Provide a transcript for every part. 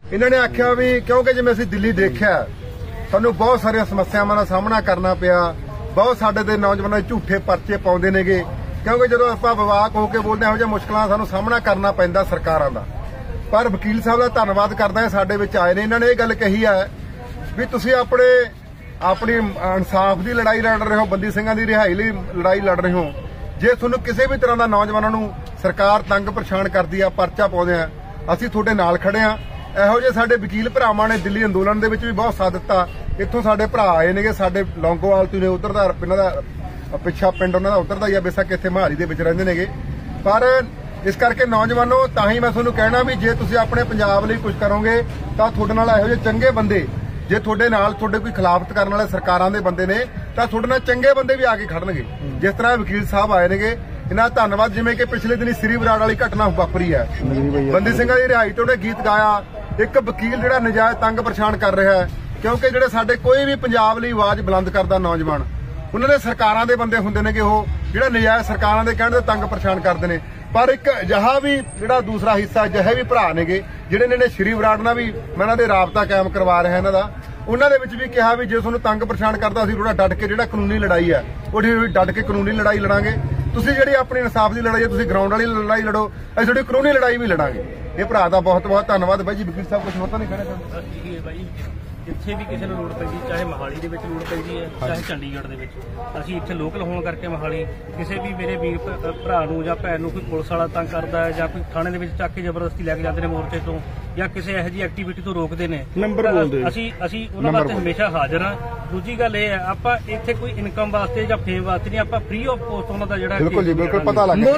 इन्होंने आख्या भी क्योंकि जिवें असीं दिल्ली देखिया सानूं बहुत सारिया समस्यावां दा सामना करना पिया। बहुत साडे दे नौजवान झूठे परचे पाउंदे नेगे क्योंकि जदों आपां विवाक होकर बोलदे इहो जिहियां मुश्किलां सानूं सामना करना पैंदा सरकारां दा। पर वकील साहब का धन्नवाद करदा है साडे विच आए ने। इन्होंने ये गल कही है भी तुसीं अपनी इंसाफ की लड़ाई लड़ रहे हो, बंदी सिंघां दी रिहाई लई लड़ाई लड़ रहे हो। जे तुहानूं किसी भी तरह का नौजवानों नूं सरकार तंग परेशान करदी आ, परचा पाउंदे आ, असीं तुहाडे नाल खड़े आ। ਇਹੋ ਜਿਹੇ ਸਾਡੇ वकील ਭਰਾਵਾਂ ਨੇ ਦਿੱਲੀ ਅੰਦੋਲਨ ਦੇ ਵਿੱਚ ਵੀ बहुत साथ ਦਿੱਤਾ। ਇੱਥੋਂ ਸਾਡੇ ਭਰਾ ਆਏ ਨੇਗੇ, ਸਾਡੇ ਲੌਂਗੋਵਾਲ ਤੋਂ ਨੇ, ਉਧਰ ਦਾ ਇਹਨਾਂ ਦਾ ਪਿੱਛਾ ਪਿੰਡ ਉਹਨਾਂ ਦਾ ਉਧਰ ਦਾ ਹੀ ਆ, ਬੇਸ਼ੱਕ ਇੱਥੇ ਮਹਾਲੀ ਦੇ ਵਿੱਚ ਰਹਿੰਦੇ ਨੇਗੇ। ਪਰ ਇਸ ਕਰਕੇ ਨੌਜਵਾਨੋ ਤਾਂ ਹੀ ਮੈਂ ਤੁਹਾਨੂੰ ਕਹਿਣਾ ਵੀ ਜੇ ਤੁਸੀਂ ਆਪਣੇ ਪੰਜਾਬ ਲਈ ਕੁਝ ਕਰੋਗੇ ਤਾਂ ਤੁਹਾਡੇ ਨਾਲ ਇਹੋ ਜਿਹੇ ਚੰਗੇ ਬੰਦੇ, ਜੇ ਤੁਹਾਡੇ ਨਾਲ ਤੁਹਾਡੇ ਕੋਈ ਖਿਲਾਫਤ ਕਰਨ ਵਾਲੇ ਸਰਕਾਰਾਂ ਦੇ ਬੰਦੇ ਨੇ ਤਾਂ ਤੁਹਾਡੇ ਨਾਲ ਚੰਗੇ ਬੰਦੇ ਵੀ ਆ ਕੇ ਖੜਨਗੇ। ਜਿਸ ਤਰ੍ਹਾਂ ਵਕੀਲ ਸਾਹਿਬ ਆਏ ਨੇਗੇ, इन्हां धन्नवाद। जिवें कि पिछले दिन श्री बराड़ वाली घटना वापरी है, बंदी सिंघां दी रिहाई ते उहने गीत गाया। एक वकील जिहड़ा नजायज तंग परेशान कर रहा है क्योंकि जिहड़े साडे कोई भी पंजाब लई आवाज़ बुलंद करदा नौजवान, उन्होंने सरकारां दे बंदे हुंदे ने कि ओह जिहड़ा नजायज सरकारां दे कहण दे तंग परेशान करदे ने। पर एक अजिहा भी जिहड़ा दूसरा हिस्सा अजिहे भी भरा नेगे जिहड़े ने श्री बराड़ नाल भी मैं इन्हां दे राबता कायम करवा रहा इन्हां दा। उन्हां दे विच भी कहा भी जे तुहानूं तंग परेशान करदा असीं थोड़ा डट के जिहड़ा कानूनी लड़ाई है ओह डट के कानूनी लड़ाई लड़ांगे। तुसीं जिहड़ी अपनी इंसाफ की लड़ाई है तुसीं ग्राउंड वाली लड़ाई लड़ो, असीं तुहाडी कानूनी लड़ाई भी लड़ांगे। ये भरा दा बहुत बहुत धन्नवाद बाई जी। वकील साहब कुछ होता नहीं कहना जिथे भी किसी लोड़ पैंदी, चाहे मोहाली दे विच लोड़ पैंदी है, चाहे चंडीगढ़ दे विच, असीं इत्थे लोकल होण करके मोहाली किसी भी मेरे वीर भरा नूं जां भैन नूं कोई पुलिस वाला तंग करदा है जां कोई थाणे दे विच चक के जबरदस्ती लैके जांदे ने मोर्चे तो या किसी इहो जी एक्टिविटी तो रोकदे ने, असीं उन्हां वास्ते हमेशा हाज़र हां। दूजी गल इह है आपां इत्थे कोई इनकम वास्ते जां फेम वास्ते नहीं, आपां फ्री ऑफ कॉस्ट उन्हां दा जिहड़ा बिल्कुल जी बिल्कुल पता लग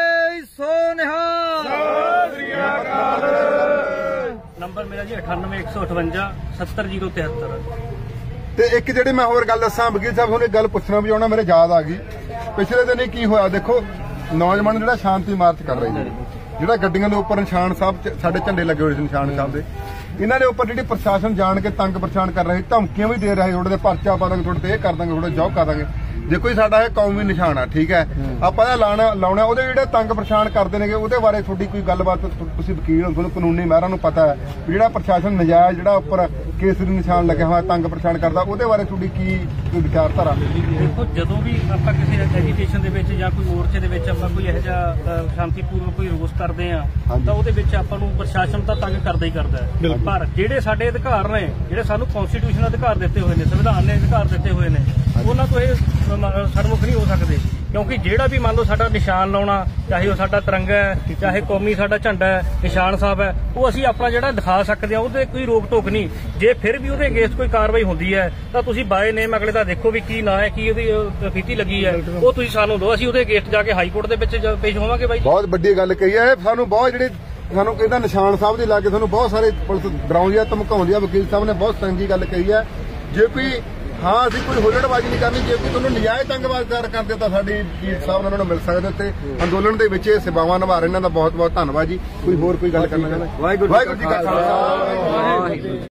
नंबर मेरा जी 98 158 70 073। ਤੇ ਇੱਕ ਜਿਹੜੀ ਮੈਂ ਹੋਰ ਗੱਲ ਦੱਸਾਂ ਵਕੀਲ ਸਾਹਿਬ ਤੁਹਾਨੂੰ ਇੱਕ ਗੱਲ ਪੁੱਛਣਾ ਵੀ ਆਉਣਾ ਮੇਰੇ ਯਾਦ ਆ ਗਈ। ਪਿਛਲੇ ਦਿਨ ਕੀ ਹੋਇਆ ਦੇਖੋ, ਨੌਜਵਾਨ ਜਿਹੜਾ ਸ਼ਾਂਤੀ ਮਾਰਚ ਕਰ ਰਹੇ ਨੇ, ਜਿਹੜਾ ਗੱਡੀਆਂ ਦੇ ਉੱਪਰ ਨਿਸ਼ਾਨ ਸਾਹਿਬ ਸਾਡੇ ਝੰਡੇ ਲੱਗੇ ਹੋਏ ਸੀ ਨਿਸ਼ਾਨ ਸਾਹਿਬ ਦੇ, ਇਹਨਾਂ ਦੇ ਉੱਪਰ ਜਿਹੜੀ ਪ੍ਰਸ਼ਾਸਨ ਜਾਣ ਕੇ ਤੰਗ ਪਰੇਸ਼ਾਨ ਕਰ ਰਹੇ, ਧਮਕੀਆਂ ਵੀ ਦੇ ਰਹੇ, ਤੁਹਾਡੇ ਤੇ ਪਰਚਾ ਪਾ ਦਾਂਗੇ, ਤੁਹਾਡੇ ਤੇ ਇਹ ਕਰ ਦਾਂਗੇ, ਤੁਹਾਡੇ ਜੌਬ ਕਰ ਦਾਂਗੇ। देखो ही साडा कौमी निशान है, ठीक है, आपां लाउणा ਉਹਦੇ ਜਿਹੜੇ ਤੰਗ ਪਰੇਸ਼ਾਨ ਕਰਦੇ ਨੇਗੇ ਉਹਦੇ ਬਾਰੇ ਤੁਹਾਡੀ ਕੋਈ ਗੱਲਬਾਤ, ਤੁਸੀਂ ਵਕੀਲ ਹੋ, ਤੁਹਾਨੂੰ ਕਾਨੂੰਨੀ ਮਾਹਿਰਾਂ ਨੂੰ ਪਤਾ ਹੈ ਜਿਹੜਾ ਪ੍ਰਸ਼ਾਸਨ ਨਜਾਇਜ਼ ਜਿਹੜਾ ਉੱਪਰ ਕੇਸਰੀ ਨਿਸ਼ਾਨ ਲੱਗਿਆ ਹੋਇਆ ਤੰਗ ਪਰੇਸ਼ਾਨ ਕਰਦਾ, ਉਹਦੇ ਬਾਰੇ ਤੁਹਾਡੀ ਕੀ ਵਿਚਾਰਧਾਰਾ? ਦੇਖੋ ਜਦੋਂ ਵੀ ਆਪਾਂ ਕਿਸੇ ਐਜੀਟੇਸ਼ਨ ਦੇ ਵਿੱਚ ਜਾਂ ਕੋਈ ਮੋਰਚੇ ਦੇ ਵਿੱਚ ਆਪਾਂ ਕੋਈ ਇਹੋ ਜਿਹਾ ਸ਼ਾਂਤੀਪੂਰਵਕ ਕੋਈ ਰੋਸ ਕਰਦੇ ਆ ਤਾਂ ਉਹਦੇ ਵਿੱਚ ਆਪਾਂ ਨੂੰ ਪ੍ਰਸ਼ਾਸਨ ਤਾਂ ਤੰਗ ਕਰਦਾ ਹੀ ਕਰਦਾ ਹੈ। ਪਰ ਜਿਹੜੇ ਸਾਡੇ ਅਧਿਕਾਰ ਨੇ, ਜਿਹੜੇ ਸਾਨੂੰ ਕਨਸਟੀਟਿਊਸ਼ਨ ਅਧਿਕਾਰ ਦਿੱਤੇ ਹੋਏ ਨੇ, ਸੰਵਿਧਾਨ ਨੇ ਅਧਿਕਾਰ ਦਿੱਤੇ ਹੋਏ ਨੇ, ਉਹਨਾਂ ਤੋਂ ਇਹ ਸੜਮੁਖ ਨਹੀਂ ਹੋ ਸਕਦੇ। ਕਿਉਂਕਿ ਜਿਹੜਾ ਵੀ ਮੰਨ ਲਓ ਸਾਡਾ ਨਿਸ਼ਾਨ ਲਾਉਣਾ, ਚਾਹੇ ਉਹ ਸਾਡਾ ਤਿਰੰਗਾ ਹੈ, ਚਾਹੇ ਕੌਮੀ ਸਾਡਾ ਝੰਡਾ ਹੈ, ਨਿਸ਼ਾਨ ਸਾਹਿਬ ਹੈ, ਉਹ ਅਸੀਂ ਆਪਣਾ ਜਿਹੜਾ ਦਿਖਾ ਸਕਦੇ ਹਾਂ, ਉਹਦੇ ਕੋਈ ਰੋਕ ਟੋਕ ਨਹੀਂ। ਜੇ ਫਿਰ ਵੀ ਉਹਦੇ ਅਗੇਂਸਟ ਕੋਈ ਕਾਰਵਾਈ ਹੁੰਦੀ ਹੈ ਤਾਂ ਤੁਸੀਂ ਬਾਏ ਨੇਮ ਅਗਲੇ ਦਾ ਦੇਖੋ ਵੀ ਕੀ ਨਾਂ ਹੈ, ਕੀ ਉਹਦੀ ਫੀਤੀ ਲੱਗੀ ਹੈ, ਉਹ ਤੁਸੀਂ ਸਾਨੂੰ ਦਿਓ, ਅਸੀਂ ਉਹਦੇ ਅਗੇਂਸਟ ਜਾ ਕੇ ਹਾਈ ਕੋਰਟ ਦੇ ਵਿੱਚ ਪੇਸ਼ ਹੋਵਾਂਗੇ। ਬਾਈ ਬਹੁਤ ਵੱਡੀ ਗੱਲ ਕਹੀ ਹੈ, ਸਾਨੂੰ ਬਹੁਤ ਜਿਹੜੇ ਸਾਨੂੰ ਕਹਿੰਦਾ ਨਿਸ਼ਾਨ ਸਾਹਿਬ ਦੇ ਲਾ ਕੇ ਸਾਨੂੰ ਬਹੁਤ ਸਾਰੇ ਪੁਲਿਸ ਡਰਾਉਂਦੀ ਆ, ਧਮਕਾਉਂਦੀ ਆ। ਵਕੀਲ ਸਾਹਿਬ ਨੇ ਬਹੁਤ ਚੰਗੀ ਗੱਲ ਕਹੀ ਹੈ। ਜੇ ਕੋਈ हाँ अभी कोई हुलड़बाजी नहीं करनी, जो कि तुहानूं नजायज़ तंगबाज करते तो साडी वकील साहब उन्होंने मिल सकते थे। अंदोलन के विच सेवावां निभा रहे, इन्हां दा बहुत बहुत धन्नवाद जी। कोई होर कोई गल करना चाहुंदा? वाहिगुरू जी का खालसा।